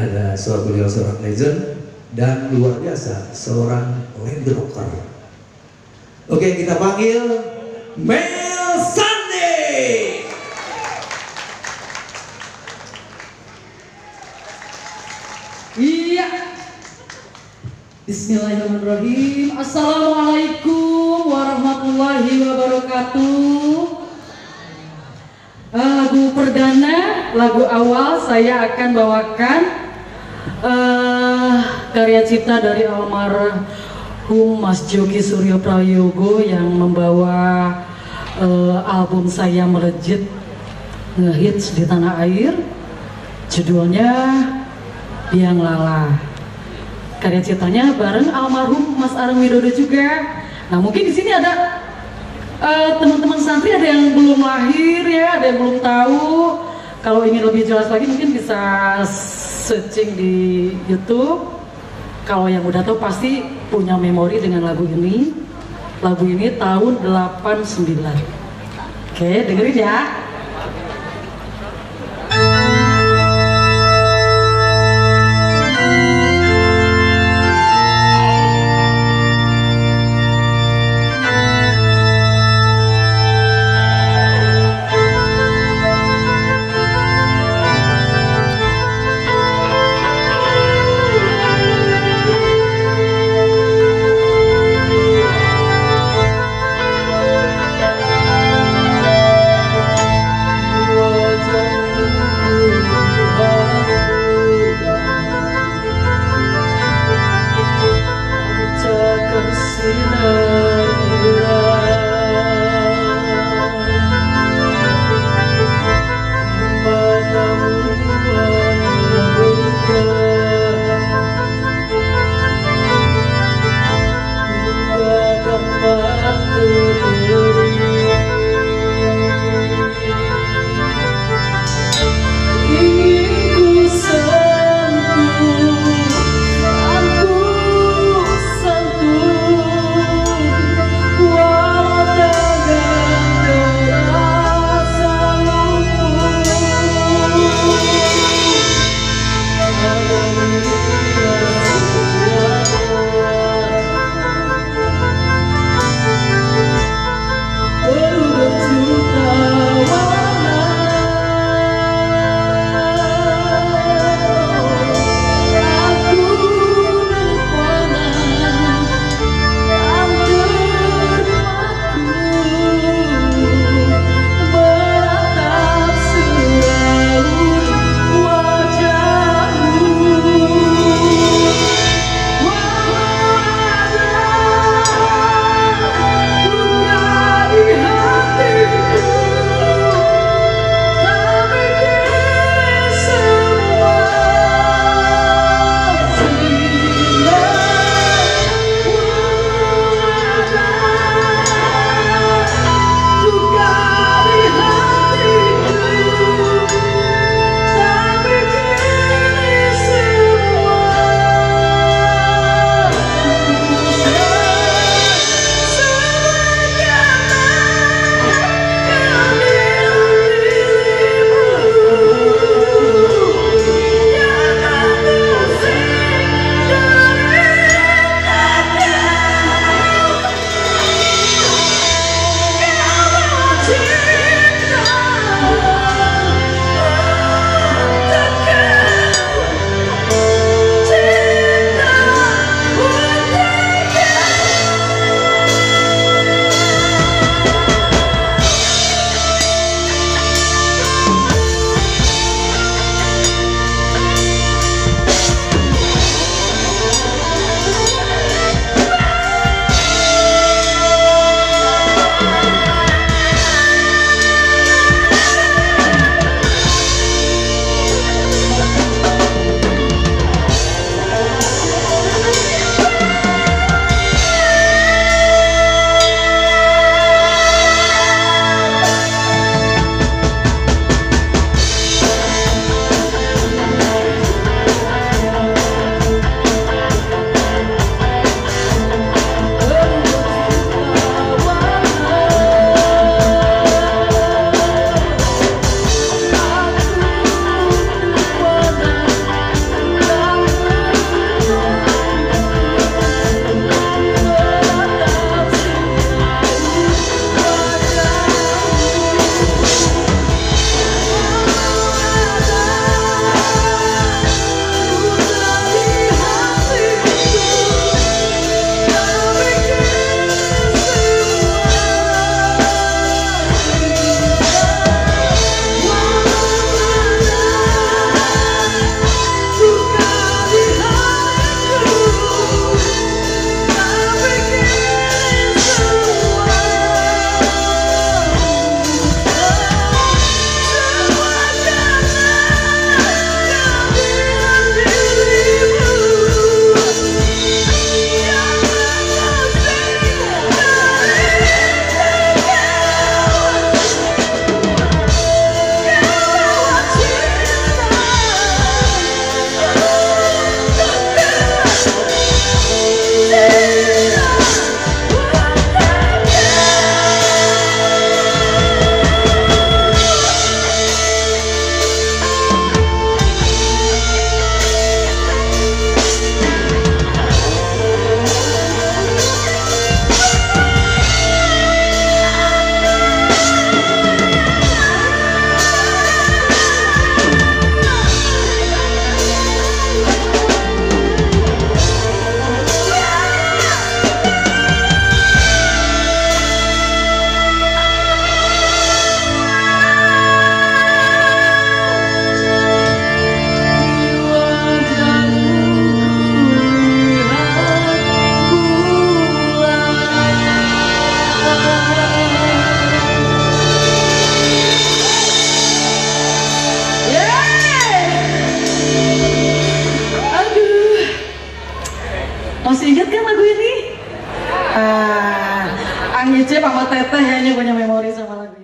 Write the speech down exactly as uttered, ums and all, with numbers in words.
ada seorang beliau seorang legend dan luar biasa seorang land rocker. Oke, kita panggil Mel Sunday. Iya. Bismillahirrahmanirrahim. Assalamualaikum warahmatullahi wabarakatuh. Lagu perdana, lagu awal saya akan bawakan uh, karya cipta dari almarhum Mas Jogi Suryo Prayogo yang membawa uh, album Saya Melejit ngehits di tanah air. Judulnya Biang Lala. Karya ciptanya bareng almarhum Mas Areng Widodo juga. Nah, mungkin di sini ada Uh, teman-teman santri, ada yang belum lahir ya, ada yang belum tahu. Kalau ingin lebih jelas lagi mungkin bisa searching di YouTube. Kalau yang udah tahu pasti punya memori dengan lagu ini. Lagu ini tahun delapan puluh sembilan. Oke, dengerin ya. Masih ingat kan lagu ini? Ah, Ang Ice sama Teteh hanya punya memori sama lagu ini.